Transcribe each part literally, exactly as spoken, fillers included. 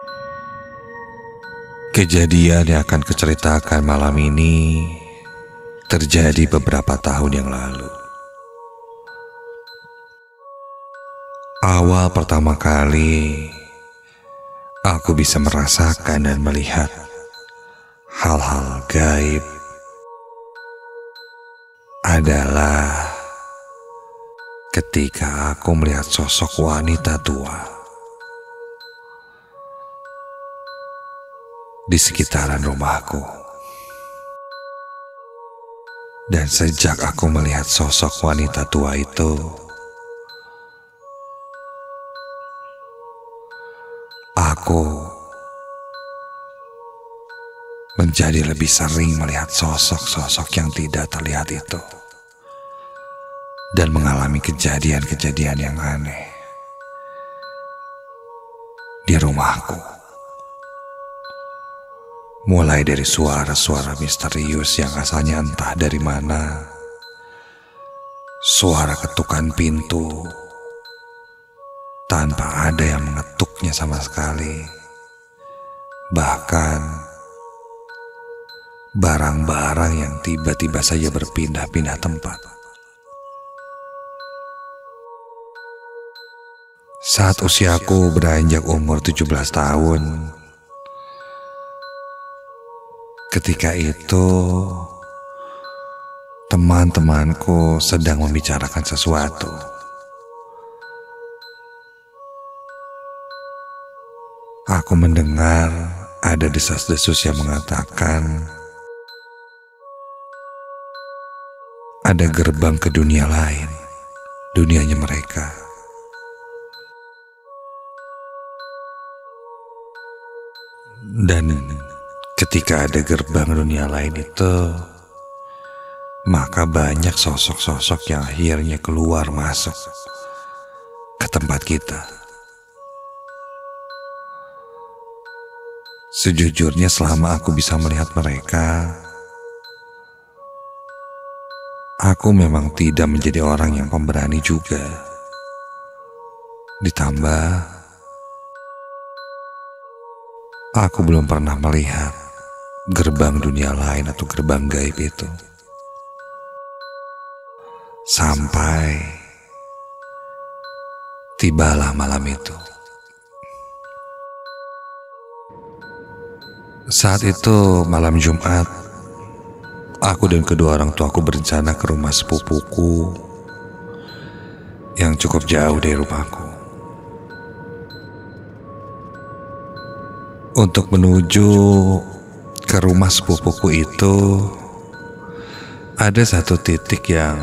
Kejadian yang akan kuceritakan malam ini terjadi beberapa tahun yang lalu. Awal pertama kali aku bisa merasakan dan melihat hal-hal gaib adalah ketika aku melihat sosok wanita tua di sekitaran rumahku. Dan sejak aku melihat sosok wanita tua itu, aku menjadi lebih sering melihat sosok-sosok yang tidak terlihat itu dan mengalami kejadian-kejadian yang aneh di rumahku. Mulai dari suara-suara misterius yang asalnya entah dari mana, suara ketukan pintu tanpa ada yang mengetuknya sama sekali, bahkan barang-barang yang tiba-tiba saja berpindah-pindah tempat. Saat usiaku beranjak umur tujuh belas tahun, ketika itu teman-temanku sedang membicarakan sesuatu. Aku mendengar ada desas-desus yang mengatakan ada gerbang ke dunia lain, dunianya mereka. Dan ketika ada gerbang dunia lain itu, maka banyak sosok-sosok yang akhirnya keluar masuk ke tempat kita. Sejujurnya selama aku bisa melihat mereka, aku memang tidak menjadi orang yang pemberani juga. Ditambah, aku belum pernah melihat gerbang dunia lain atau gerbang gaib itu. Sampai tibalah malam itu. Saat itu malam Jumat, aku dan kedua orang tuaku berencana ke rumah sepupuku yang cukup jauh dari rumahku. Untuk menuju ke rumah sepupuku itu, ada satu titik yang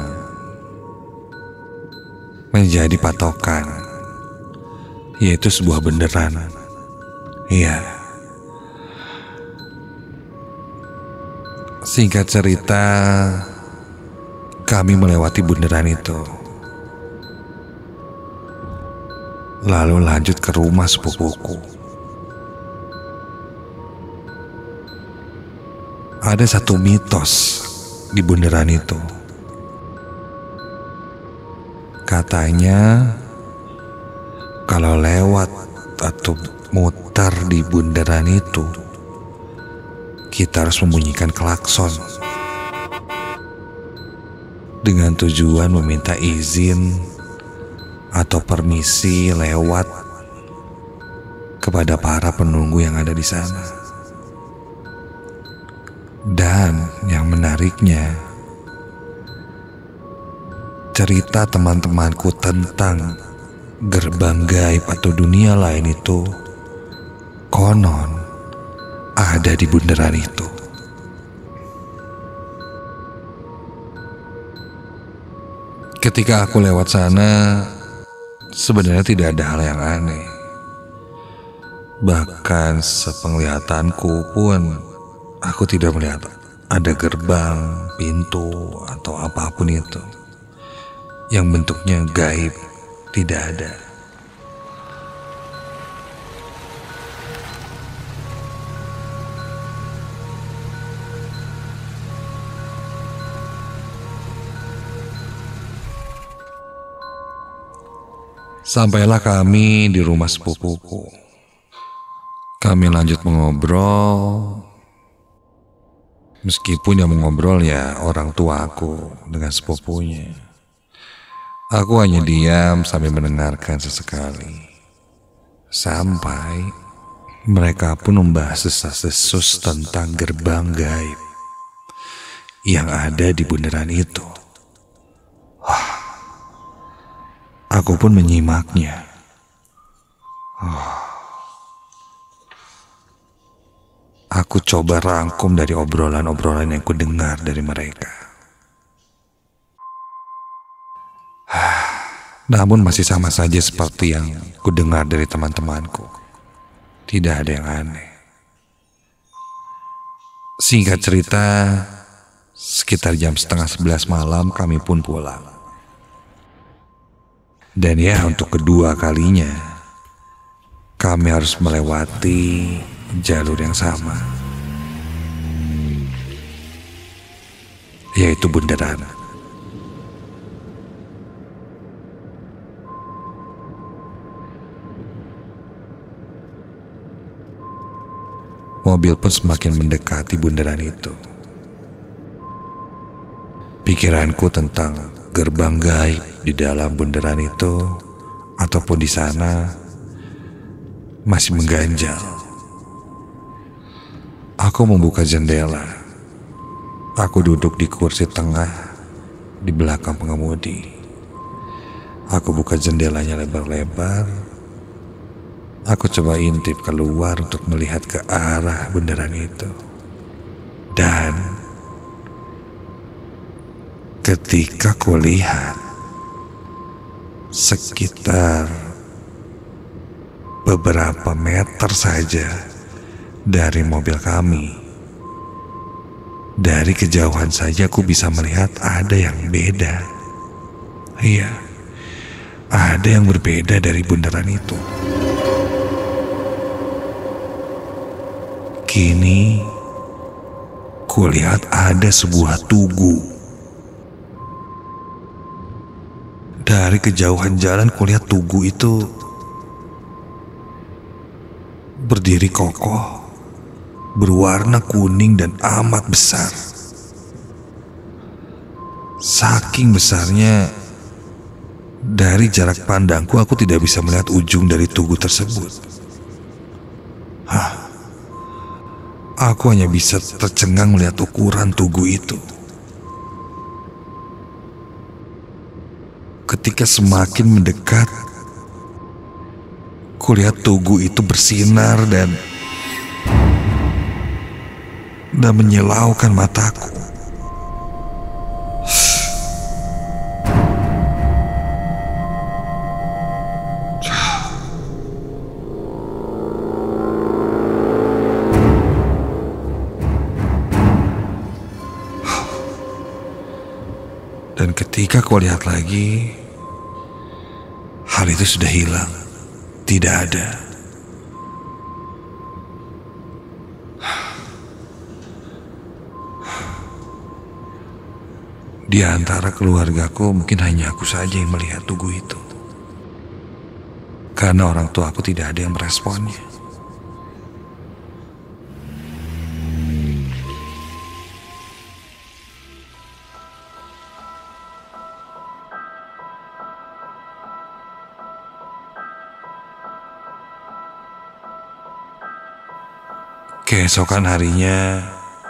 menjadi patokan, yaitu sebuah benderan. Iya. Singkat cerita, kami melewati bundaran itu, lalu lanjut ke rumah sepupuku. Ada satu mitos di bundaran itu. Katanya kalau lewat atau muter di bundaran itu, kita harus membunyikan klakson dengan tujuan meminta izin atau permisi lewat kepada para penunggu yang ada di sana. Dan yang menariknya, cerita teman-temanku tentang gerbang gaib atau dunia lain itu konon ada di bundaran itu. Ketika aku lewat sana, sebenarnya tidak ada hal yang aneh. Bahkan sepenglihatanku pun, aku tidak melihat ada gerbang, pintu, atau apapun itu yang bentuknya gaib. Tidak ada. Sampailah kami di rumah sepupuku. Kami lanjut mengobrol. Meskipun yang mengobrol ya orang tua aku dengan sepupunya. Aku hanya diam sambil mendengarkan sesekali. Sampai mereka pun membahas desas-desus tentang gerbang gaib yang ada di bundaran itu. Wah, aku pun menyimaknya. Oh. Aku coba rangkum dari obrolan-obrolan yang kudengar dari mereka. Namun masih sama saja seperti yang kudengar dari teman-temanku. Tidak ada yang aneh. Singkat cerita, sekitar jam setengah sebelas malam kami pun pulang. Dan ya untuk kedua kalinya, kami harus melewati jalur yang sama, yaitu bundaran. Mobil pun semakin mendekati bundaran itu. Pikiranku tentang gerbang gaib di dalam bundaran itu ataupun di sana masih mengganjal. Aku membuka jendela. Aku duduk di kursi tengah di belakang pengemudi. Aku buka jendelanya lebar-lebar. Aku coba intip keluar untuk melihat ke arah bundaran itu. Dan ketika kulihat sekitar beberapa meter saja dari mobil kami, dari kejauhan saja aku bisa melihat ada yang beda. Iya, ada yang berbeda dari bundaran itu. Kini kulihat ada sebuah tugu. Dari kejauhan jalan kulihat tugu itu berdiri kokoh, berwarna kuning dan amat besar. Saking besarnya, dari jarak pandangku aku tidak bisa melihat ujung dari tugu tersebut. Hah, aku hanya bisa tercengang melihat ukuran tugu itu. Ketika semakin mendekat, kulihat tugu itu bersinar dan dan menyilaukan mataku. Dan ketika ku lihat lagi, hal itu sudah hilang, tidak ada. Di antara keluargaku mungkin hanya aku saja yang melihat tugu itu. Karena orang tua aku tidak ada yang meresponnya. Keesokan harinya,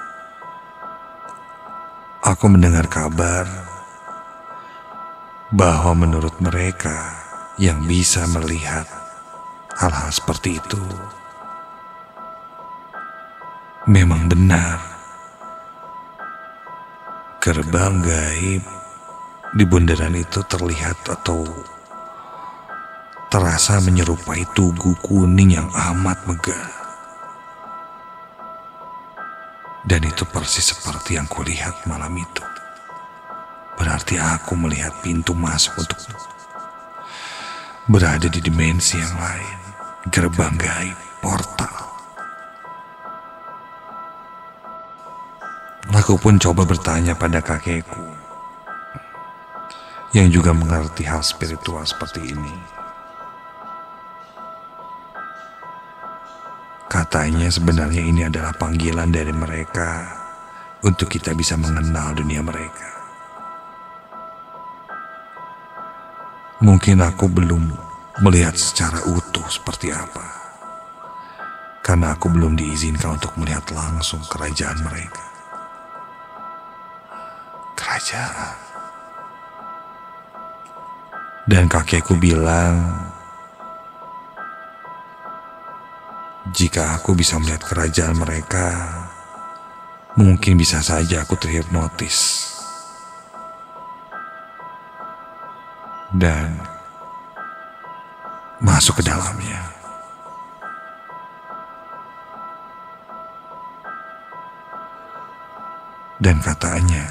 aku mendengar kabar bahwa menurut mereka yang bisa melihat hal-hal seperti itu, memang benar gerbang gaib di bundaran itu terlihat atau terasa menyerupai tugu kuning yang amat megah. Dan itu persis seperti yang kulihat malam itu. Berarti aku melihat pintu masuk untuk berada di dimensi yang lain. Gerbang gaib, portal. Aku pun coba bertanya pada kakekku yang juga mengerti hal spiritual seperti ini. Katanya sebenarnya ini adalah panggilan dari mereka untuk kita bisa mengenal dunia mereka. Mungkin aku belum melihat secara utuh seperti apa, karena aku belum diizinkan untuk melihat langsung kerajaan mereka. Kerajaan. Dan kakekku bilang, jika aku bisa melihat kerajaan mereka, mungkin bisa saja aku terhipnotis dan masuk ke dalamnya. Dan katanya,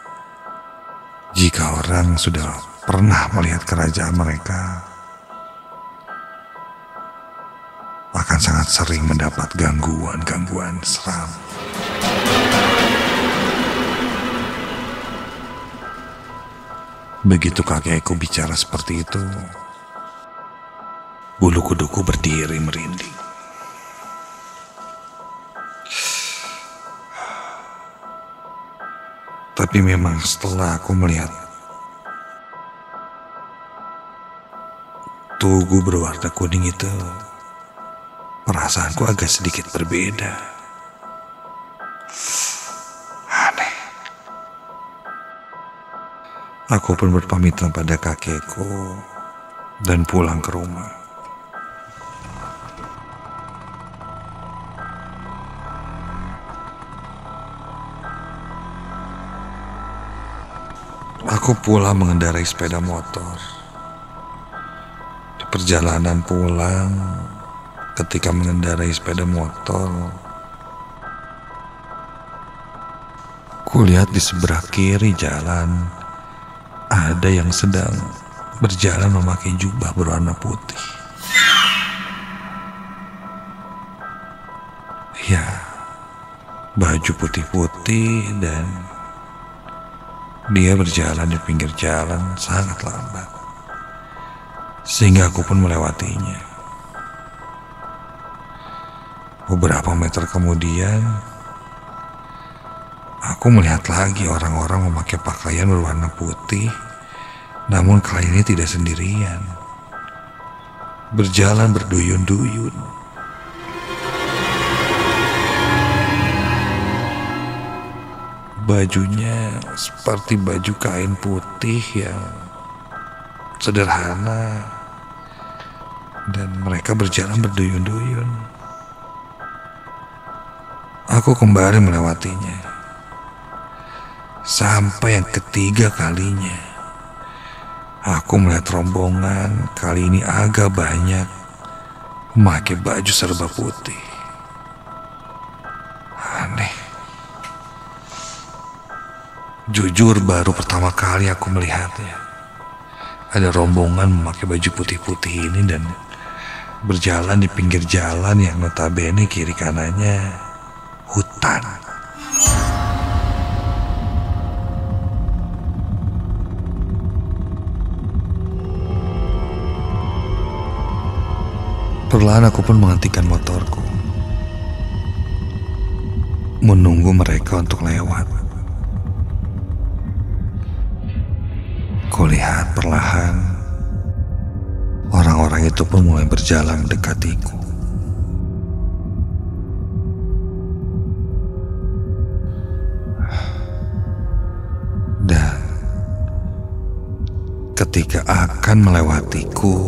jika orang sudah pernah melihat kerajaan mereka, akan sangat sering mendapat gangguan-gangguan seram. Begitu kakekku bicara seperti itu, bulu kuduku berdiri merinding. Tapi memang setelah aku melihat tugu berwarna kuning itu, perasaanku agak sedikit berbeda. Aneh. Aku pun berpamitan pada kakekku dan pulang ke rumah. Aku pulang mengendarai sepeda motor. Di perjalanan pulang, ketika mengendarai sepeda motor, kulihat di sebelah kiri jalan ada yang sedang berjalan memakai jubah berwarna putih. Ya, baju putih-putih, dan dia berjalan di pinggir jalan sangat lambat, sehingga aku pun melewatinya. Beberapa meter kemudian, aku melihat lagi orang-orang memakai pakaian berwarna putih, namun kali ini tidak sendirian, berjalan berduyun-duyun. Bajunya seperti baju kain putih yang sederhana, dan mereka berjalan berduyun-duyun. Aku kembali melewatinya sampai yang ketiga kalinya. Aku melihat rombongan kali ini agak banyak memakai baju serba putih. Aneh. Jujur baru pertama kali aku melihatnya. Ada rombongan memakai baju putih-putih ini dan berjalan di pinggir jalan yang notabene kiri kanannya hutan. Perlahan aku pun menghentikan motorku, menunggu mereka untuk lewat. Kulihat perlahan orang-orang itu pun mulai berjalan mendekatiku. Dan ketika akan melewatiku,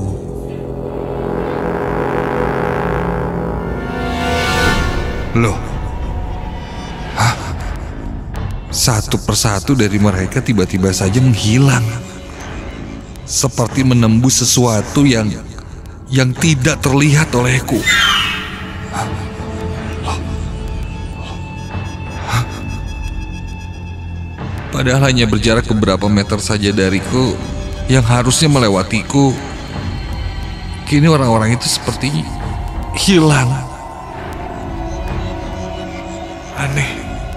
loh, hah? Satu persatu dari mereka tiba-tiba saja menghilang, seperti menembus sesuatu yang yang tidak terlihat olehku. Padahal hanya berjarak beberapa meter saja dariku yang harusnya melewatiku. Kini orang-orang itu seperti hilang. Aneh.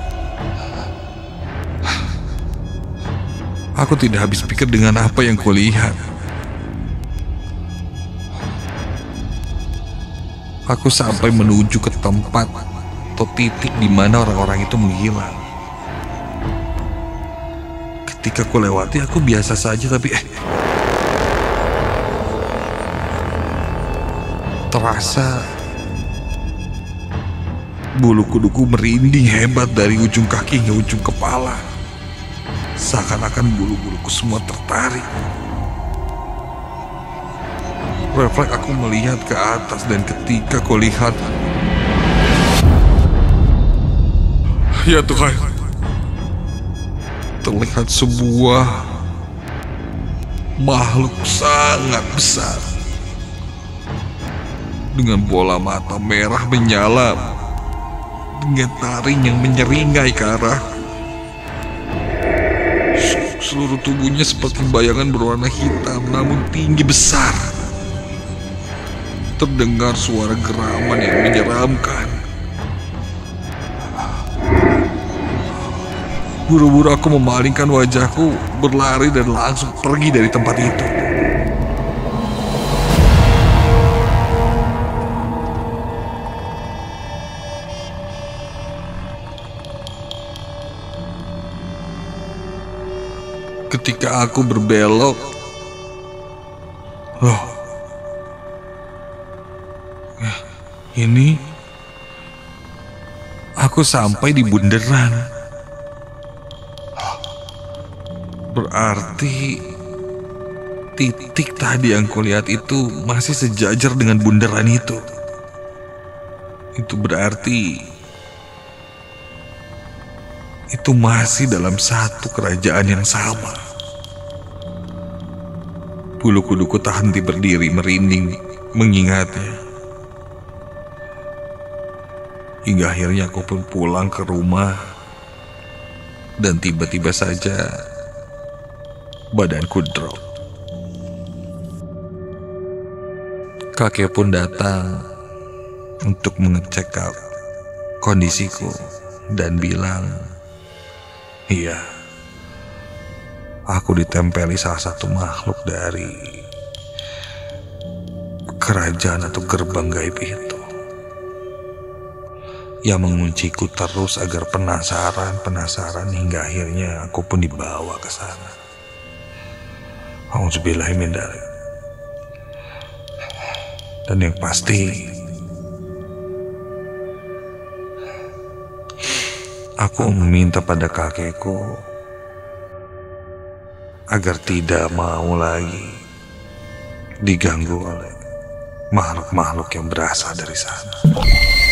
Aku tidak habis pikir dengan apa yang kulihat. Aku sampai menuju ke tempat atau titik di mana orang-orang itu menghilang. Ketika aku lewati, aku biasa saja, tapi eh, terasa bulu kuduku merinding hebat dari ujung kaki hingga ujung kepala. Seakan-akan bulu-buluku semua tertarik. Refleks aku melihat ke atas, dan ketika aku lihat, ya Tuhan, terlihat sebuah makhluk sangat besar dengan bola mata merah menyala, dengan taring yang menyeringai ke arah. Seluruh tubuhnya seperti bayangan berwarna hitam namun tinggi besar. Terdengar suara geraman yang menyeramkan. Buru-buru aku memalingkan wajahku, berlari dan langsung pergi dari tempat itu. Ketika aku berbelok, loh, ini aku sampai di bundaran. Berarti titik tadi yang kulihat itu masih sejajar dengan bundaran itu. Itu berarti itu masih dalam satu kerajaan yang sama. Bulu kuduku tak henti berdiri merinding mengingatnya. Hingga akhirnya aku pun pulang ke rumah, dan tiba-tiba saja badanku drop. Kakek pun datang untuk mengecek kondisiku dan bilang, iya, aku ditempeli salah satu makhluk dari kerajaan atau gerbang gaib itu, yang mengunciku terus agar penasaran-penasaran hingga akhirnya aku pun dibawa ke sana. Auzubillahi min dzalik. Dan yang pasti, aku meminta pada kakekku agar tidak mau lagi diganggu oleh makhluk-makhluk yang berasal dari sana.